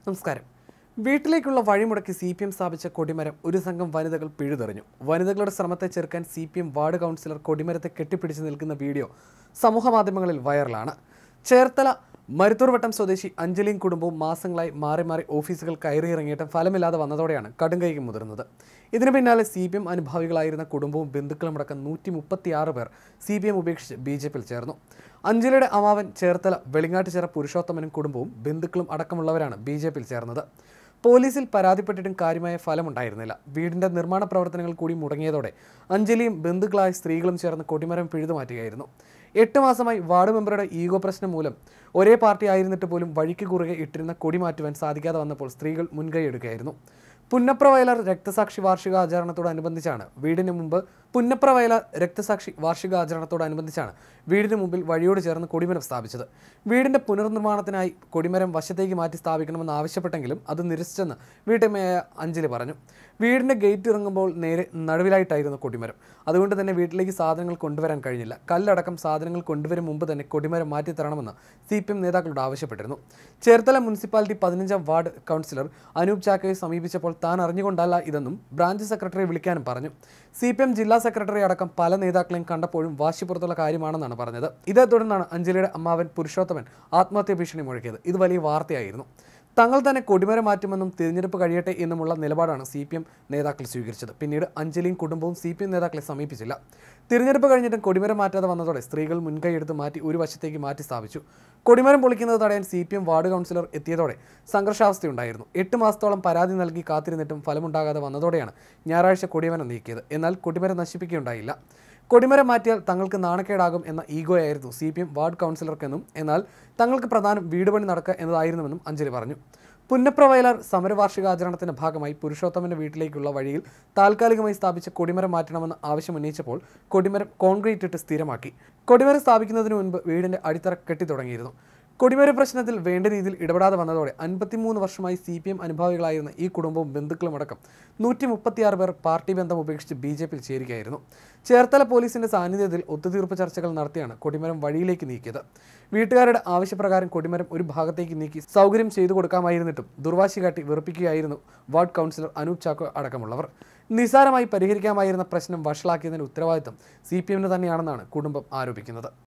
നമസ്കാരം. വീട്ടിലേക്കുള്ള വഴിമുടക്കി CPM സ്ഥാപിച്ച കൊടിമരം ഒരു സംഘം വനിതകൾ പിഴുതെറിഞ്ഞു. വനിതകളുടെ ശ്രമത്തെ ചെറുക്കാൻ CPM വാർഡ് കൗൺസിലർ കൊടിമരത്തെ കെട്ടിപ്പിടിച്ച് നിൽക്കുന്ന വീഡിയോ സമൂഹമാധ്യമങ്ങളിൽ വൈറലാണ്. ചേർത്തല മരുത്തൂർവട്ടം സ്വദേശി അഞ്ജലിയും കുടുംബവും മാസങ്ങളായി മാറി മാറി ഓഫീസുകൾ കയറിയിറങ്ങിയിട്ട് ഫലമില്ലാതെ വന്നതോടെയാണ് കടുംകൈക്ക് മുതിർന്നത്. ഇതിനു പിന്നാലെ CPM അനുഭാവികളായിരുന്ന കുടുംബവും ബന്ധുക്കളുമടക്കം 136 പേർ CPM ഉപേക്ഷിച്ച് BJPയിൽ ചേർന്നു. അഞ്ജലിയുടെ അമ്മാവൻ ചേർത്തല വെളിങ്ങാട്ടുചിറ പുരുഷോത്തമനും കുടുംബവും ബന്ധുക്കളും അടക്കമുള്ളവരാണ് BJPയിൽ ചേർന്നത്. പോലീസിൽ പരാതിപ്പെട്ടിട്ടും കാര്യമായ ഫലമുണ്ടായിരുന്നില്ല. വീടിന്റെ നിർമ്മാണ പ്രവർത്തനങ്ങൾ കൂടി മുടങ്ങിയതോടെ അഞ്ജലിയും ബന്ധുക്കളായ സ്ത്രീകളും ചേർന്ന് കൊടിമരം പിഴുതുമാറ്റുകയായിരുന്നു. 8 മാസമായി വാർഡ് മെമ്പറുടെ ഈഗോ പ്രശ്നം മൂലം ഒരേ പാർട്ടി ആയിരുന്നിട്ട് പോലും വഴിക്ക് കുറുകെ ഇട്ടിരുന്ന കൊടി മാറ്റുവാൻ സാധിക്കാതെ വന്നപ്പോൾ സ്ത്രീകൾ മുൻകൈയെടുക്കുകയായിരുന്നു. പുന്നപ്ര വയലാർ രക്തസാക്ഷി വാർഷികാചരണത്തോടനുബന്ധിച്ചാണ് വീടിന് മുമ്പിൽ വഴിയോട് ചേർന്ന് കൊടിമരം സ്ഥാപിച്ചത്. വീടിന്റെ പുനർനിർമ്മാണത്തിനായി കൊടിമരം വശത്തേക്ക് മാറ്റി സ്ഥാപിക്കണമെന്ന് ആവശ്യപ്പെട്ടെങ്കിലും അത് നിരസിച്ചെന്ന് വീട്ടമ്മയായ അഞ്ജലി പറഞ്ഞു. വീടിന്റെ ഗേറ്റ് ഇറങ്ങുമ്പോൾ നേരെ നടുവിലായിട്ടായിരുന്നു കൊടിമരം. അതുകൊണ്ട് തന്നെ വീട്ടിലേക്ക് സാധനങ്ങൾ കൊണ്ടുവരാൻ കഴിഞ്ഞില്ല. കല്ലടക്കം സാധനങ്ങൾ കൊണ്ടുവരും മുമ്പ് തന്നെ കൊടിമരം മാറ്റിത്തരണമെന്ന് CPM നേതാക്കളോട് ആവശ്യപ്പെട്ടിരുന്നു. ചേർത്തല മുനിസിപ്പാലിറ്റി 15-ാം വാർഡ് കൗൺസിലർ അനൂപ് ചാക്കോയെ സമീപിച്ചപ്പോൾ താൻ അറിഞ്ഞുകൊണ്ടല്ല ഇതെന്നും ബ്രാഞ്ച് സെക്രട്ടറിയെ വിളിക്കാനും പറഞ്ഞു. CPM ജില്ലാ സെക്രട്ടറി അടക്കം പല നേതാക്കളെയും കണ്ടപ്പോഴും വാശിപ്പുറത്തുള്ള കാര്യമാണെന്നാണ് പറഞ്ഞത്. ഇതേ തുടർന്നാണ് അഞ്ജലിയുടെ അമ്മാവൻ പുരുഷോത്തമൻ ആത്മഹത്യാ ഭീഷണി മുഴക്കിയത്. ഇത് വലിയ വാർത്തയായിരുന്നു. തങ്ങൾ തന്നെ കൊടിമരം മാറ്റുമെന്നും തിരഞ്ഞെടുപ്പ് കഴിയട്ടെ എന്നുമുള്ള നിലപാടാണ് CPM നേതാക്കൾ സ്വീകരിച്ചത്. പിന്നീട് അഞ്ജലിയും കുടുംബവും CPM നേതാക്കളെ സമീപിച്ചില്ല. തിരഞ്ഞെടുപ്പ് കഴിഞ്ഞിട്ടും കൊടിമരം മാറ്റാതെ വന്നതോടെ സ്ത്രീകൾ മുൻകൈയെടുത്ത് മാറ്റി ഒരു വശത്തേക്ക് മാറ്റി സ്ഥാപിച്ചു. കൊടിമരം പൊളിക്കുന്നത് തടയാൻ CPM വാർഡ് കൗൺസിലർ എത്തിയതോടെ സംഘർഷാവസ്ഥയുണ്ടായിരുന്നു. 8 മാസത്തോളം പരാതി നൽകി കാത്തിരുന്നിട്ടും ഫലമുണ്ടാകാതെ വന്നതോടെയാണ് ഞായറാഴ്ച കൊടിമരം നീക്കിയത്. എന്നാൽ കൊടിമരം നശിപ്പിക്കുകയുണ്ടായില്ല. കൊടിമരം മാറ്റിയാൽ തങ്ങൾക്ക് നാണക്കേടാകും എന്ന ഈഗോയായിരുന്നു CPM വാർഡ് കൗൺസിലർക്കെന്നും എന്നാൽ തങ്ങൾക്ക് പ്രധാനം വീട് പണി നടക്കുക എന്നതായിരുന്നുവെന്നും അഞ്ജലി പറഞ്ഞു. പുന്നപ്ര വയലാർ സമരവാർഷികാചരണത്തിന്റെ ഭാഗമായി പുരുഷോത്തമന്റെ വീട്ടിലേക്കുള്ള വഴിയിൽ താൽക്കാലികമായി സ്ഥാപിച്ച കൊടിമരം മാറ്റണമെന്ന് ആവശ്യമുന്നയിച്ചപ്പോൾ കൊടിമരം കോൺക്രീറ്റ് ഇട്ട് സ്ഥിരമാക്കി. കൊടിമരം സ്ഥാപിക്കുന്നതിന് മുൻപ് വീടിന്റെ അടിത്തറ കെട്ടിത്തുടങ്ങിയിരുന്നു. കൊടിമര പ്രശ്നത്തിൽ വേണ്ട രീതിയിൽ ഇടപെടാതെ വന്നതോടെ 53 വർഷമായി CPM അനുഭാവികളായിരുന്ന ഈ കുടുംബവും ബന്ധുക്കളുമടക്കം 136 പേർ പാർട്ടി ബന്ധം ഉപേക്ഷിച്ച് BJPയിൽ ചേരുകയായിരുന്നു. ചേർത്തല പോലീസിന്റെ സാന്നിധ്യത്തിൽ ഒത്തുതീർപ്പ് ചർച്ചകൾ നടത്തിയാണ് കൊടിമരം വഴിയിലേക്ക് നീക്കിയത്. വീട്ടുകാരുടെ ആവശ്യപ്രകാരം കൊടിമരം ഒരു ഭാഗത്തേക്ക് നീക്കി സൗകര്യം ചെയ്തു കൊടുക്കാമായിരുന്നിട്ടും ദുർവാശി കാട്ടി വെറുപ്പിക്കുകയായിരുന്നു വാർഡ് കൗൺസിലർ അനൂപ് ചാക്കോ അടക്കമുള്ളവർ. നിസ്സാരമായി പരിഹരിക്കാമായിരുന്ന പ്രശ്നം വഷളാക്കിയതിന്റെ ഉത്തരവാദിത്തം CPMന് തന്നെയാണെന്നാണ് കുടുംബം ആരോപിക്കുന്നത്.